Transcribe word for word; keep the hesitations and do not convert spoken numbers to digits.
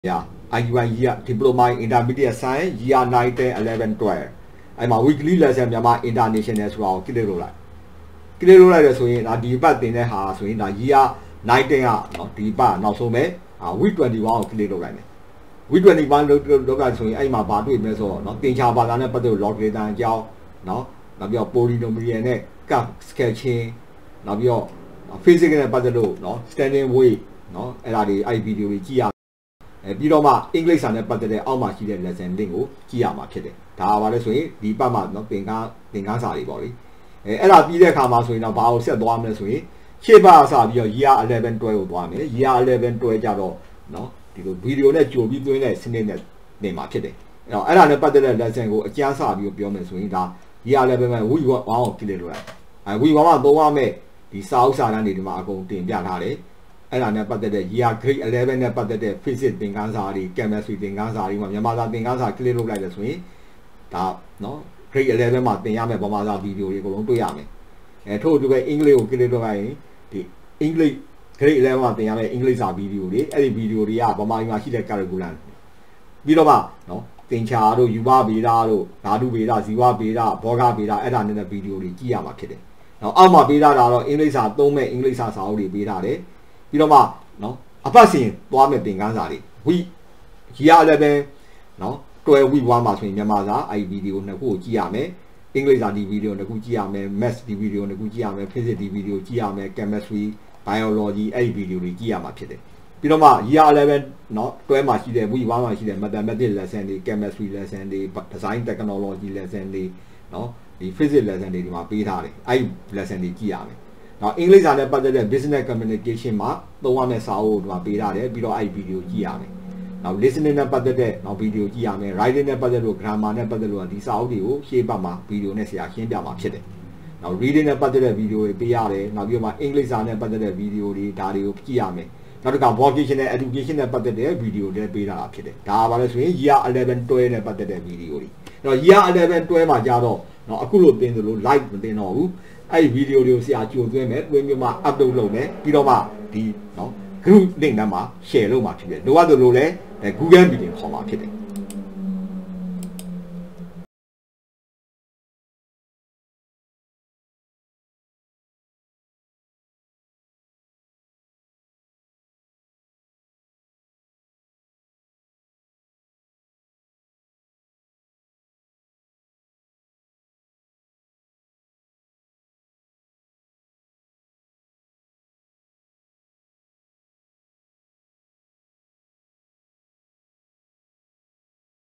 Yeah, I one year diploma in intermediate science year nine, ten, eleven, twelve. I'm a weekly lesson Yama international as well. Kilolo. Kilolo is when I debate in the house when a year nine, ten, not debate, not so many. Uh, week twenty-one Kilolo. Week twenty-one look at so I'm a bad with me so not think about another but the log than Jow. No, not your polynomial cup sketching, not your physical and battle, no, standing way, no, and I video with ပြီးတော့မှ English စာနဲ့ပတ်သက်တဲ့အောက်မှာရှိတဲ့ lesson link ကိုကြည့်ရမှာဖြစ်တယ်ဒါပါလဲဆိုရင်ဒီပတ်မှာเนาะသင်္ကန်းသင်္ကန်းစာတွေပေါ့လေအဲအဲ့ဒါပြီးတဲ့အခါမှာဆိုရင်တော့ဘာကိုဆက်သွားမလဲဆိုရင်ရှေ့ပတ်အစပြီးတော့ year eleven, twelve ကိုသွားမယ် year eleven, twelve ကြတော့เนาะဒီလိုဗီဒီယိုနဲ့ကြိုပြီးသွင်းတဲ့စနစ်နဲ့နေမှာဖြစ်တယ်အဲ့တော့အဲ့ဒါနဲ့ပတ်သက်တဲ့ lesson ကိုအကျန်းစာပြီးပြောမယ်ဆိုရင်ဒါ year eleven မှာ week one ကိုကြည့်လိုက်လို့ရတယ်အဲ week one မှာသုံးရမယ်ဒီစာအုပ်စာတမ်းတွေဒီမှာအကုန်တင်ပြထားတယ်အဲ့ဒါနဲ့ပတ်သက်တဲ့ year grade eleven နဲ့ပတ်သက်တဲ့ physics သင်ခန်းစာတွေ chemistry သင်ခန်းစာတွေမှာမြန်မာစာသင်ခန်းစာ click လုပ်လိုက်တယ်ဆိုရင်ဒါเนาะ grade eleven မှာသင်ရမယ်ဗမာစာဗီဒီယိုတွေအကုန်လုံးတွေ့ရမယ်အဲထို့အတူပဲ English ကို click လုပ်လိုက်ရင်ဒီ English grade eleven မှာသင်ရမယ် English စာဗီဒီယိုတွေအဲ့ဒီဗီဒီယိုတွေကဗမာပြည်မှာရှိတဲ့ curriculum ပြီးတော့မှเนาะသင်္ချာတို့ယူဝဗေဒတို့ဓာတုဗေဒဇီဝဗေဒဘောဂဗေဒအဲ့ဒါနဲ့ဗီဒီယိုတွေကြည့်ရမှာဖြစ်တယ်เนาะအောက်မှာပေးထားတာတော့ English စာသုံးမဲ့ English စာစာအုပ်တွေပေးထားတယ်ပြီးတော့မှเนาะအပတ်စဉ်သွားမဲ့သင်ခန်းစာတွေ week year eleven เนาะtwelve week one မှာဆိုရင်မြန်မာစာအဲ့ဒီဗီဒီယိုနှစ်ခုကိုကြည့်ရမယ် English စာဒီဗီဒီယိုနှစ်ခုကြည့်ရမယ် Maths ဒီဗီဒီယိုနှစ်ခုကြည့်ရမယ် Physics ဒီဗီဒီယိုကြည့်ရမယ် Chemistry Biology အဲ့ဒီဗီဒီယိုတွေကြည့်ရမှာဖြစ်တယ်ပြီးတော့မှ year eleven เนาะtwelveမှာရှိတဲ့ week one မှာရှိတဲ့ Mathematics lesson တွေ Chemistry lesson တွေ Design Technology lesson တွေเนาะဒီ Physics lesson တွေဒီမှာပေးထားတယ်အဲ့ဒီ lesson တွေကြည့်ရမယ်နော် English စာနဲ့ပတ်သက်တဲ့ business communication မှာသုံးရမယ့်စာအုပ်ကိုဒီမှာပေးထားတယ်ပြီးတော့အဲ့ဒီဗီဒီယိုကြည့်ရမယ်နောက် listening နဲ့ပတ်သက်တဲ့နောက်ဗီဒီယိုကြည့်ရမယ် writing နဲ့ပတ်သက်လို့ grammar နဲ့ပတ်သက်လို့ဒီစာအုပ်တွေကိုရှေ့ပတ်မှာဗီဒီယိုနဲ့ဆရာရှင်းပြမှာဖြစ်တယ်နောက် reading နဲ့ပတ်သက်တဲ့ဗီဒီယိုတွေပေးရတယ်နောက်ပြီးတော့မှ English စာနဲ့ပတ်သက်တဲ့ဗီဒီယိုတွေဒါတွေကိုကြည့်ရမယ်နောက်တစ်ခါ vocational education နဲ့ပတ်သက်တဲ့ဗီဒီယိုတွေပေးထားတာဖြစ်တယ်ဒါပါလဲဆိုရင် year eleven, twelve နဲ့ပတ်သက်တဲ့ဗီဒီယိုတွေအဲ့တော့ year eleven, twelve မှာကြာတော့နော်အခုလို့သင်သလို live မသင်တော့ဘူးအဲ့ဒီဗီဒီယိုတွေကိုဆရာကြိုသွင်းမယ်တွင်းမျိုးမှာ upload လုပ်မယ်ပြီးတော့မှဒီနော် group link ထဲမှာ share လုပ်မှာဖြစ်တယ်လိုအပ်တယ်လို့လဲ Google Meeting ခေါ်မှာဖြစ်တယ်